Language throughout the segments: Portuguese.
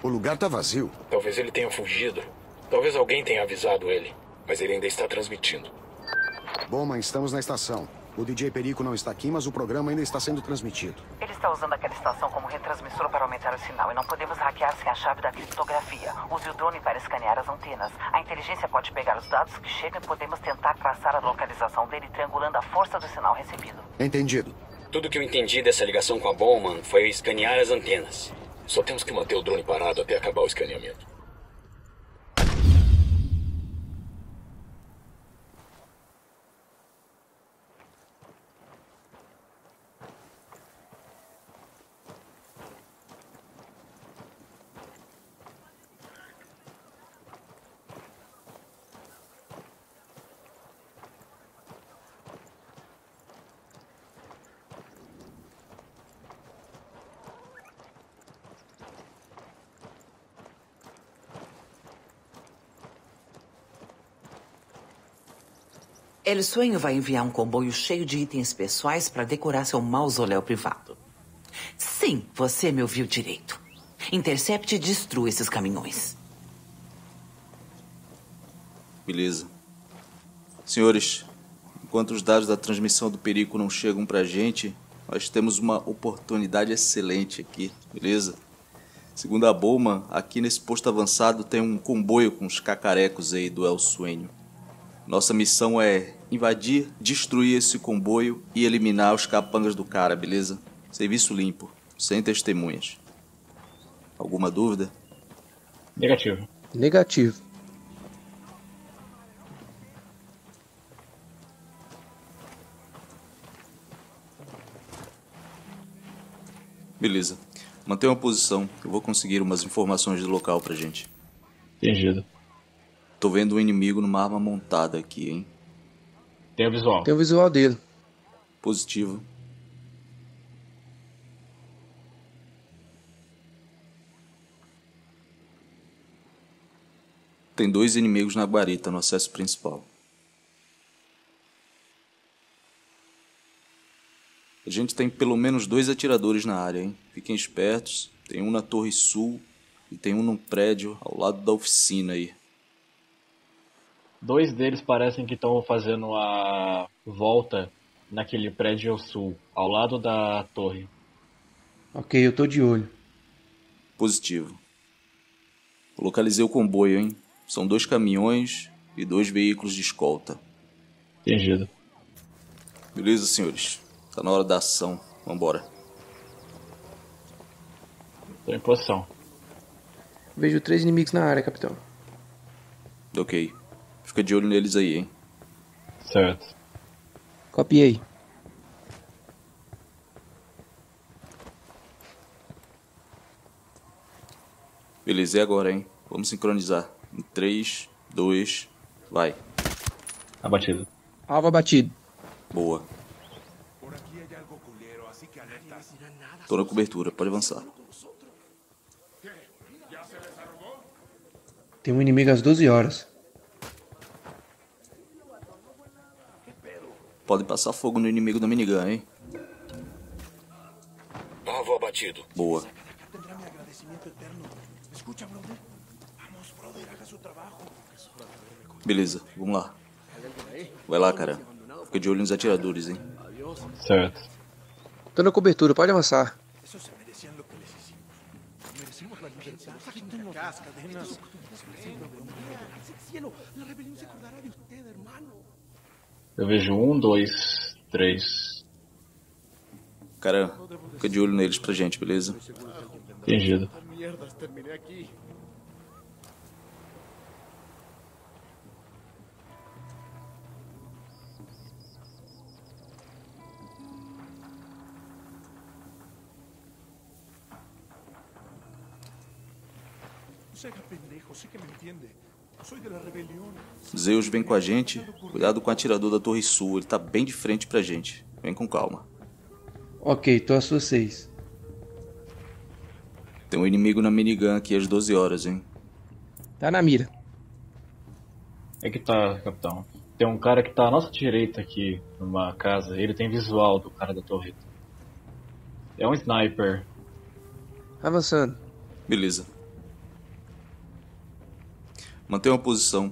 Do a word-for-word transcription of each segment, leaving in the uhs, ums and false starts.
O lugar tá vazio. Talvez ele tenha fugido. Talvez alguém tenha avisado ele. Mas ele ainda está transmitindo. Bowman, estamos na estação. O D J Perico não está aqui, mas o programa ainda está sendo transmitido. Ele está usando aquela estação como retransmissor para aumentar o sinal e não podemos hackear sem a chave da criptografia. Use o drone para escanear as antenas. A inteligência pode pegar os dados que chegam e podemos tentar traçar a localização dele triangulando a força do sinal recebido. Entendido. Tudo que eu entendi dessa ligação com a Bowman foi escanear as antenas. Só temos que manter o drone parado até acabar o escaneamento. El Sueño vai enviar um comboio cheio de itens pessoais para decorar seu mausoléu privado. Sim, você me ouviu direito. Intercepte e destrua esses caminhões. Beleza. Senhores, enquanto os dados da transmissão do Perico não chegam pra gente, nós temos uma oportunidade excelente aqui, beleza? Segundo a Bowman, aqui nesse posto avançado tem um comboio com os cacarecos aí do El Sueño. Nossa missão é invadir, destruir esse comboio e eliminar os capangas do cara, beleza? Serviço limpo, sem testemunhas. Alguma dúvida? Negativo. Negativo. Beleza. Mantenha uma posição. Eu vou conseguir umas informações do local pra gente. Entendido. Tô vendo um inimigo numa arma montada aqui, hein? Tem o visual. Tem o visual dele. Positivo. Tem dois inimigos na guarita no acesso principal. A gente tem pelo menos dois atiradores na área, hein? Fiquem espertos. Tem um na Torre Sul e tem um num prédio ao lado da oficina aí. Dois deles parecem que estão fazendo a volta naquele prédio sul, ao lado da torre. Ok, eu tô de olho. Positivo. Localizei o comboio, hein? São dois caminhões e dois veículos de escolta. Entendido. Beleza, senhores. Tá na hora da ação. Vambora. Tô em posição. Vejo três inimigos na área, capitão. Ok. Fica de olho neles aí, hein? Certo. Copiei. Beleza, e agora, hein? Vamos sincronizar. Em três, dois, vai. Abatido. Alvo abatido. Boa. Tô na cobertura, pode avançar. Tem um inimigo às doze horas. Pode passar fogo no inimigo da minigun, hein? Alvo abatido. Boa. Beleza, vamos lá. Vai lá, cara. Fica de olho nos atiradores, hein? Certo. Tô na cobertura, pode avançar. Eu vejo um, dois, três. Cara, fica de olho neles pra gente, beleza? Entendido. Zeus vem com a gente. Cuidado com o atirador da Torre Sul. Ele tá bem de frente pra gente. Vem com calma. Ok, tô às suas seis. Tem um inimigo na minigun aqui às doze horas, hein? Tá na mira. É que tá, capitão. Tem um cara que tá à nossa direita aqui, numa casa. Ele tem visual do cara da torreta. É um sniper. Avançando. Beleza. Mantenha uma posição.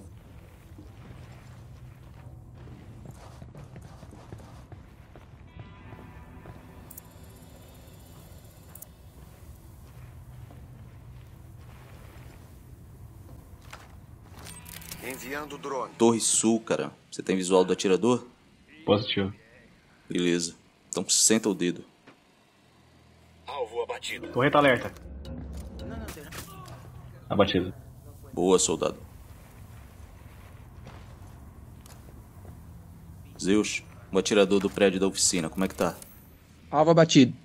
Enviando o drone. Torre Sul, cara. Você tem visual do atirador? Positivo. Beleza. Então senta o dedo. Alvo abatido. Torreta alerta. Abatido. Boa, soldado. Zeus, o atirador do prédio da oficina, como é que tá? Alvo abatido.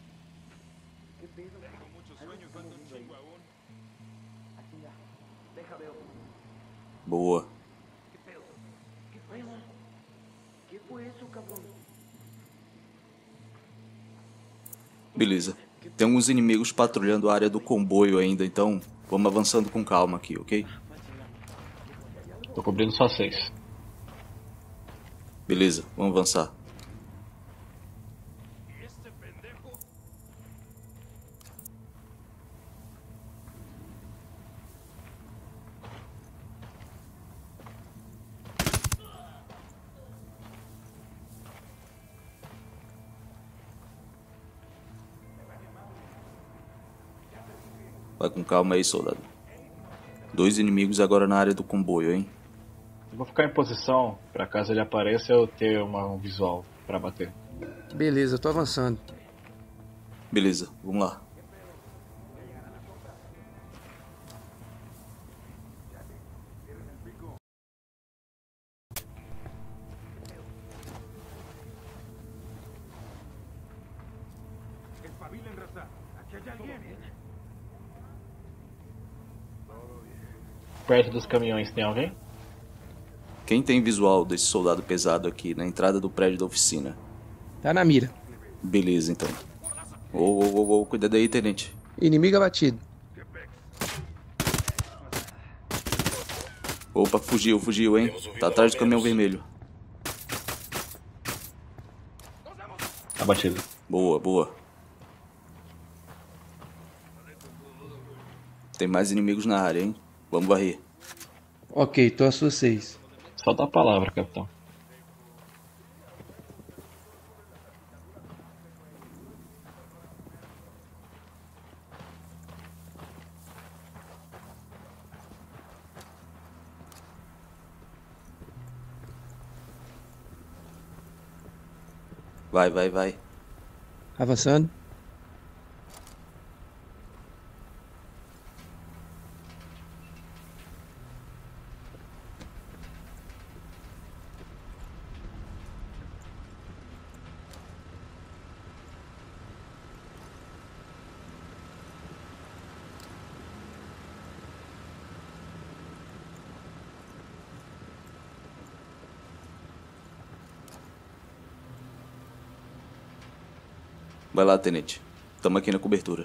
Boa. Beleza. Tem alguns inimigos patrulhando a área do comboio ainda, então vamos avançando com calma aqui, ok? Tô cobrindo só seis. Beleza, vamos avançar. Vai com calma aí, soldado. Dois inimigos agora na área do comboio, hein? Vou ficar em posição pra caso ele apareça eu ter uma, um visual pra bater. Beleza, tô avançando. Beleza, vamos lá. Perto dos caminhões tem alguém? Quem tem visual desse soldado pesado aqui na entrada do prédio da oficina? Tá na mira. Beleza, então. Ô, ô, ô, ô, cuidado aí, tenente. Inimigo abatido. Opa, fugiu, fugiu, hein? Tá atrás do caminhão vermelho. Abatido. Boa, boa. Tem mais inimigos na área, hein? Vamos varrer. Ok, tô a suas seis. Só dá a palavra, capitão. Vai, vai, vai. Avançando. Vai lá, tenente. Tamo aqui na cobertura.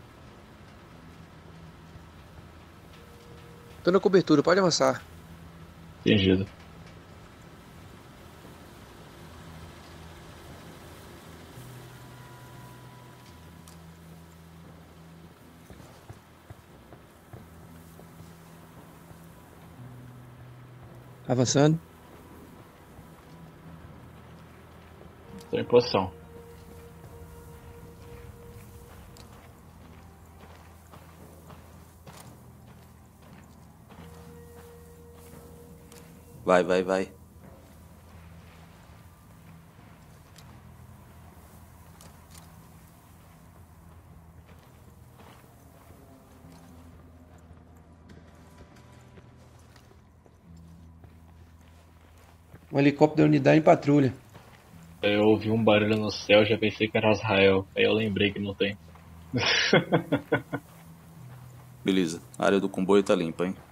Tô na cobertura, pode avançar. Entendido. Avançando. Tô em posição. Vai, vai, vai. Um helicóptero da unidade em patrulha. Eu ouvi um barulho no céu, já pensei que era Israel. Aí eu lembrei que não tem. Beleza, a área do comboio tá limpa, hein?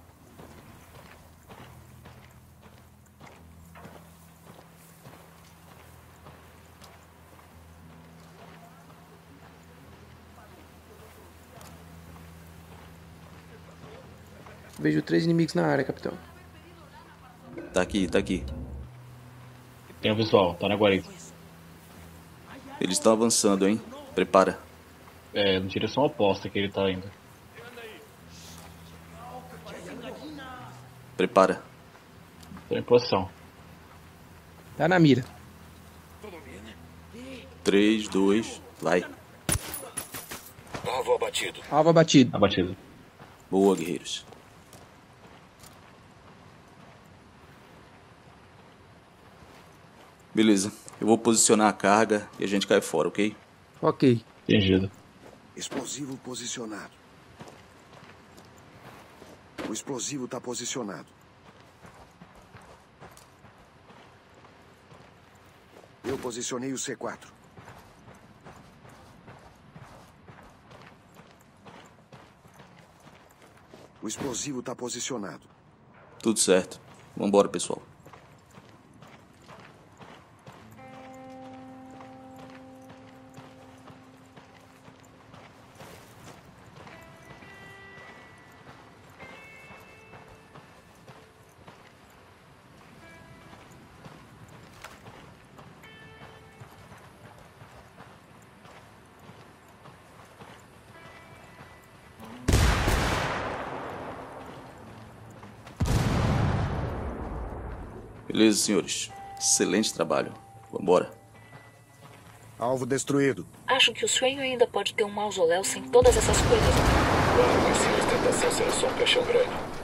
Vejo três inimigos na área, capitão. Tá aqui, tá aqui. Tem o visual, tá na guarita. Eles estão avançando, hein? Prepara. É, na direção oposta que ele tá indo. Prepara. Tô em posição. Tá na mira. três, dois, vai. Alvo abatido. Alvo abatido. Abatido. Boa, guerreiros. Beleza. Eu vou posicionar a carga e a gente cai fora, ok? Ok. Entendido. Explosivo posicionado. O explosivo está posicionado. Eu posicionei o C quatro. O explosivo está posicionado. Tudo certo. Vambora, pessoal. Beleza, senhores. Excelente trabalho. Vambora. Alvo destruído. Acho que o Swain ainda pode ter um mausoléu sem todas essas coisas. Claro, mas sem ostentação será só um caixão grande.